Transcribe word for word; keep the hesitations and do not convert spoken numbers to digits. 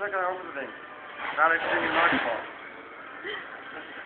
lekker over de ding. Daar heeft hij in je marktbal.